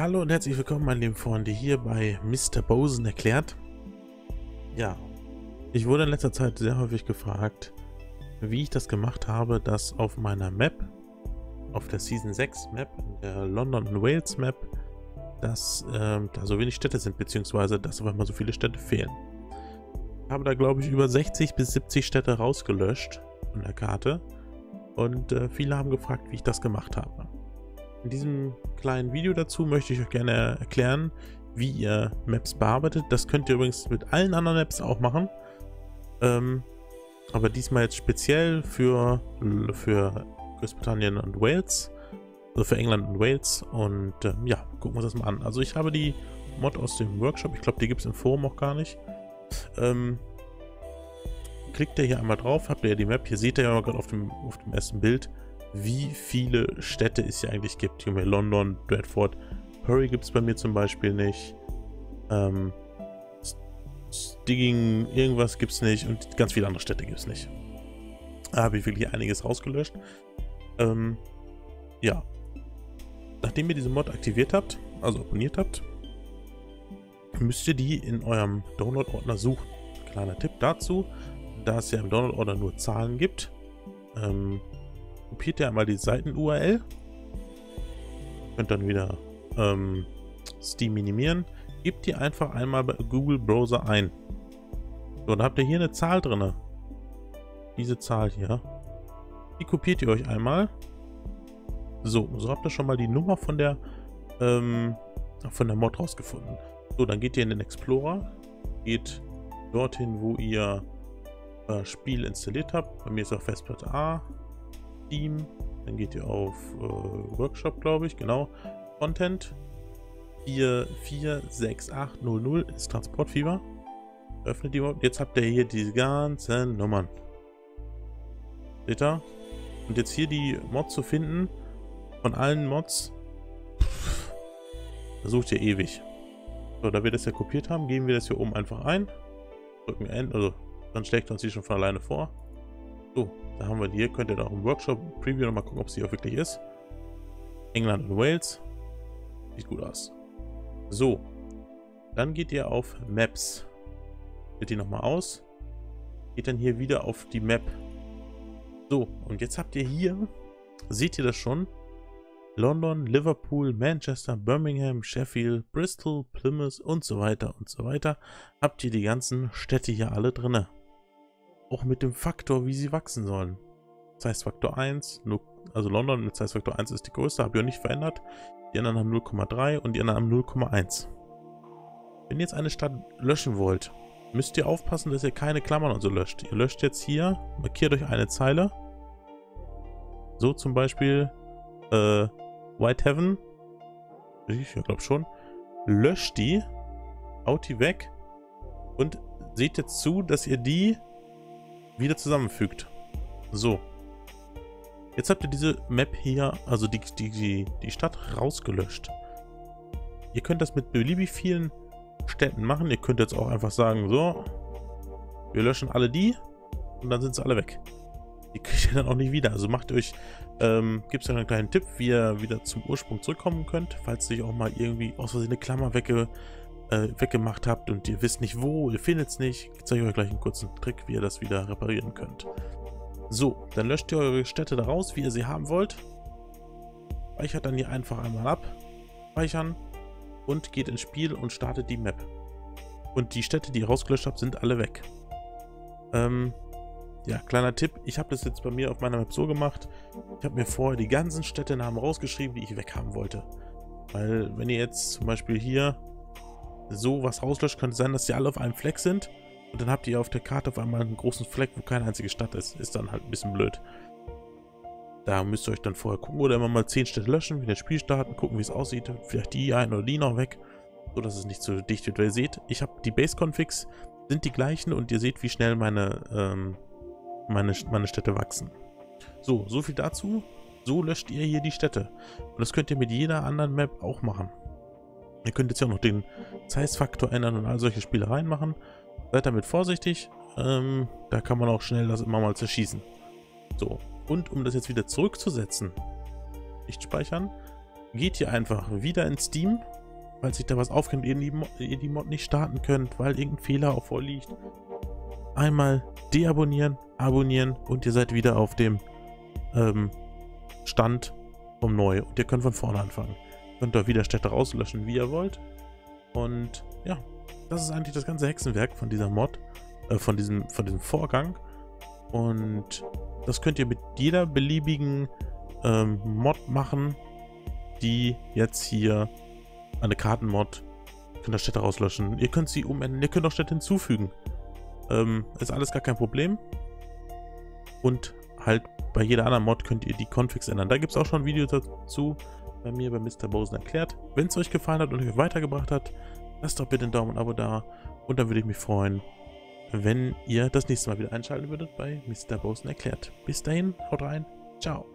Hallo und herzlich willkommen, meine lieben Freunde, hier bei Mr. Bosen erklärt. Ja, ich wurde in letzter Zeit sehr häufig gefragt, wie ich das gemacht habe, dass auf meiner Map, auf der Season 6 Map, der London und Wales Map, dass da so wenig Städte sind, beziehungsweise dass auf einmal so viele Städte fehlen. Ich habe da, glaube ich, über 60 bis 70 Städte rausgelöscht von der Karte und viele haben gefragt, wie ich das gemacht habe. In diesem kleinen Video dazu möchte ich euch gerne erklären, wie ihr Maps bearbeitet. Das könnt ihr übrigens mit allen anderen Maps auch machen. Aber diesmal jetzt speziell für Großbritannien und Wales. Also für England und Wales. Und ja, gucken wir uns das mal an. Also ich habe die Mod aus dem Workshop. Ich glaube, die gibt es im Forum auch gar nicht. Klickt ihr hier einmal drauf, habt ihr ja die Map. Hier seht ihr ja gerade auf dem ersten Bild, wie viele Städte es hier eigentlich gibt. Hier mit London, Bradford, Bury gibt es bei mir zum Beispiel nicht. Stigging, irgendwas gibt es nicht und ganz viele andere Städte gibt es nicht. Da habe ich wirklich einiges rausgelöscht. Ja. Nachdem ihr diese Mod aktiviert habt, also abonniert habt, müsst ihr die in eurem Download-Ordner suchen. Kleiner Tipp dazu, da es ja im Download-Ordner nur Zahlen gibt, kopiert ihr einmal die Seiten-URL, könnt dann wieder Steam minimieren, gebt ihr einfach einmal bei Google Browser ein. So, dann habt ihr hier eine Zahl drin. Diese Zahl hier. Die kopiert ihr euch einmal. So habt ihr schon mal die Nummer von der Mod rausgefunden. So, dann geht ihr in den Explorer, geht dorthin, wo ihr Spiel installiert habt. Bei mir ist auch Festplatte A. Steam, dann geht ihr auf Workshop, glaube ich, genau, Content 446800 ist Transportfieber. Öffnet die Mod. Jetzt habt ihr hier diese ganzen Nummern. Seht ihr? Und jetzt hier die Mod zu finden, von allen Mods, da sucht ihr ewig. So, da wir das ja kopiert haben, geben wir das hier oben einfach ein, drücken End, also dann schlägt uns die schon von alleine vor. So, da haben wir die hier, könnt ihr da auch im Workshop Preview nochmal gucken, ob sie auch wirklich ist. England und Wales. Sieht gut aus. So, dann geht ihr auf Maps. Wählt die nochmal aus. Geht dann hier wieder auf die Map. So, und jetzt habt ihr hier, seht ihr das schon? London, Liverpool, Manchester, Birmingham, Sheffield, Bristol, Plymouth und so weiter und so weiter. Habt ihr die ganzen Städte hier alle drinne. Auch mit dem Faktor, wie sie wachsen sollen. Size-Faktor 1, also London mit Size-Faktor 1 ist die größte, habe ich auch nicht verändert. Die anderen haben 0,3 und die anderen haben 0,1. Wenn ihr jetzt eine Stadt löschen wollt, müsst ihr aufpassen, dass ihr keine Klammern und so löscht. Ihr löscht jetzt hier, markiert euch eine Zeile. So zum Beispiel Whitehaven. Ich glaube schon. Löscht die, haut die weg und seht jetzt zu, dass ihr die wieder zusammenfügt. So. Jetzt habt ihr diese Map hier, also die Stadt rausgelöscht. Ihr könnt das mit beliebig vielen Städten machen. Ihr könnt jetzt auch einfach sagen, so, wir löschen alle die und dann sind sie alle weg. Die kriegt ihr dann auch nicht wieder. Also macht euch, gibt es einen kleinen Tipp, wie ihr wieder zum Ursprung zurückkommen könnt, falls ihr auch mal irgendwie aus Versehen eine Klammer weggemacht habt und ihr wisst nicht wo, ihr findet es nicht. Ich zeige euch gleich einen kurzen Trick, wie ihr das wieder reparieren könnt. So, dann löscht ihr eure Städte daraus, wie ihr sie haben wollt. Speichert dann hier einfach einmal ab. Speichern. Und geht ins Spiel und startet die Map. Und die Städte, die ihr rausgelöscht habt, sind alle weg. Ja, kleiner Tipp. Ich habe das jetzt bei mir auf meiner Map so gemacht. Ich habe mir vorher die ganzen Städtenamen rausgeschrieben, die ich weghaben wollte. Weil, wenn ihr jetzt zum Beispiel hier so was rauslöscht, könnte es sein, dass die alle auf einem Fleck sind. Und dann habt ihr auf der Karte auf einmal einen großen Fleck, wo keine einzige Stadt ist. Ist dann halt ein bisschen blöd. Da müsst ihr euch dann vorher gucken oder immer mal 10 Städte löschen, wieder das Spiel starten, gucken, wie es aussieht. Vielleicht die einen oder die noch weg, so dass es nicht so dicht wird. Weil ihr seht, ich habe die Base-Configs, sind die gleichen und ihr seht, wie schnell meine Städte wachsen. So viel dazu. So löscht ihr hier die Städte. Und das könnt ihr mit jeder anderen Map auch machen. Ihr könnt jetzt ja auch noch den Size-Faktor ändern und all solche Spielereien machen. Seid damit vorsichtig. Da kann man auch schnell das immer mal zerschießen. So. Und um das jetzt wieder zurückzusetzen, nicht speichern, geht ihr einfach wieder in Steam, falls sich da was aufkennt, ihr die Mod nicht starten könnt, weil irgendein Fehler auch vorliegt, einmal deabonnieren, abonnieren und ihr seid wieder auf dem Stand vom Neu. Und ihr könnt von vorne anfangen. Ihr könnt da wieder Städte rauslöschen, wie ihr wollt. Und ja, das ist eigentlich das ganze Hexenwerk von dieser Mod, von diesem Vorgang. Und das könnt ihr mit jeder beliebigen Mod machen, die jetzt hier eine Kartenmod, ihr könnt da Städte rauslöschen, ihr könnt sie umändern, ihr könnt auch Städte hinzufügen. Ist alles gar kein Problem. Und halt bei jeder anderen Mod könnt ihr die Configs ändern. Da gibt es auch schon ein Video dazu, bei mir, bei MrBosen erklärt. Wenn es euch gefallen hat und euch weitergebracht hat, lasst doch bitte einen Daumen und ein Abo da. Und dann würde ich mich freuen, wenn ihr das nächste Mal wieder einschalten würdet bei MrBosen erklärt. Bis dahin, haut rein, ciao.